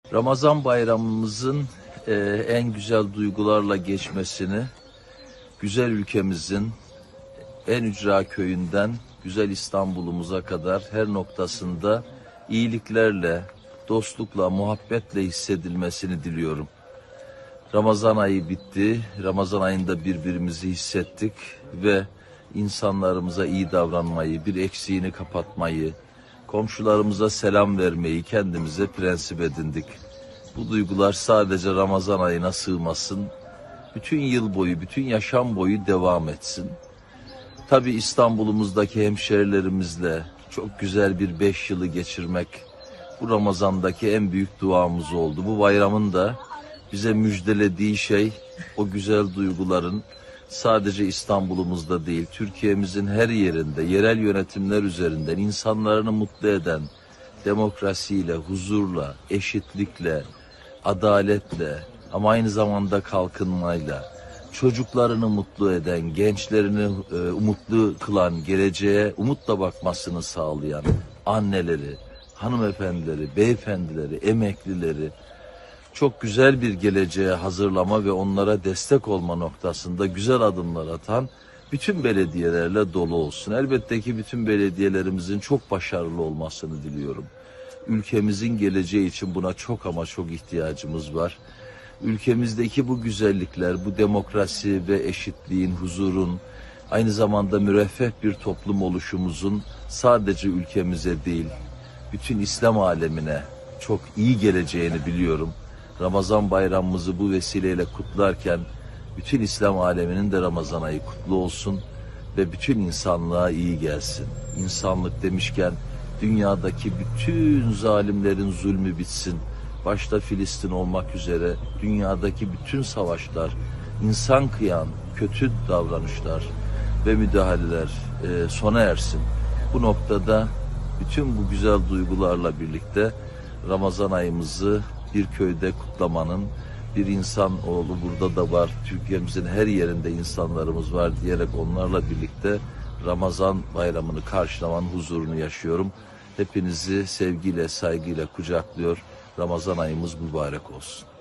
Ramazan bayramımızın en güzel duygularla geçmesini, güzel ülkemizin en ücra köyünden güzel İstanbul'umuza kadar her noktasında iyiliklerle, dostlukla, muhabbetle hissedilmesini diliyorum. Ramazan ayı bitti, Ramazan ayında birbirimizi hissettik ve insanlarımıza iyi davranmayı, bir eksiğini kapatmayı, komşularımıza selam vermeyi kendimize prensip edindik. Bu duygular sadece Ramazan ayına sığmasın, bütün yıl boyu, bütün yaşam boyu devam etsin. Tabii İstanbul'umuzdaki hemşerilerimizle çok güzel bir 5 yılı geçirmek bu Ramazan'daki en büyük duamız oldu. Bu bayramın da bize müjdelediği şey o güzel duyguların sadece İstanbul'umuzda değil, Türkiye'mizin her yerinde, yerel yönetimler üzerinden insanlarını mutlu eden, demokrasiyle, huzurla, eşitlikle, adaletle ama aynı zamanda kalkınmayla, çocuklarını mutlu eden, gençlerini umutlu kılan, geleceğe umutla bakmasını sağlayan anneleri, hanımefendileri, beyefendileri, emeklileri çok güzel bir geleceğe hazırlama ve onlara destek olma noktasında güzel adımlar atan bütün belediyelerle dolu olsun. Elbette ki bütün belediyelerimizin çok başarılı olmasını diliyorum. Ülkemizin geleceği için buna çok ama çok ihtiyacımız var. Ülkemizdeki bu güzellikler, bu demokrasi ve eşitliğin, huzurun, aynı zamanda müreffeh bir toplum oluşumuzun sadece ülkemize değil, bütün İslam alemine çok iyi geleceğini biliyorum. Ramazan bayramımızı bu vesileyle kutlarken bütün İslam aleminin de Ramazan ayı kutlu olsun ve bütün insanlığa iyi gelsin. İnsanlık demişken dünyadaki bütün zalimlerin zulmü bitsin. Başta Filistin olmak üzere dünyadaki bütün savaşlar, insan kıyan kötü davranışlar ve müdahaleler sona ersin. Bu noktada bütün bu güzel duygularla birlikte Ramazan ayımızı bir köyde kutlamanın, bir insan oğlu burada da var, Türkiye'mizin her yerinde insanlarımız var diyerek onlarla birlikte Ramazan bayramını karşılamanın huzurunu yaşıyorum. Hepinizi sevgiyle, saygıyla kucaklıyor. Ramazan ayımız mübarek olsun.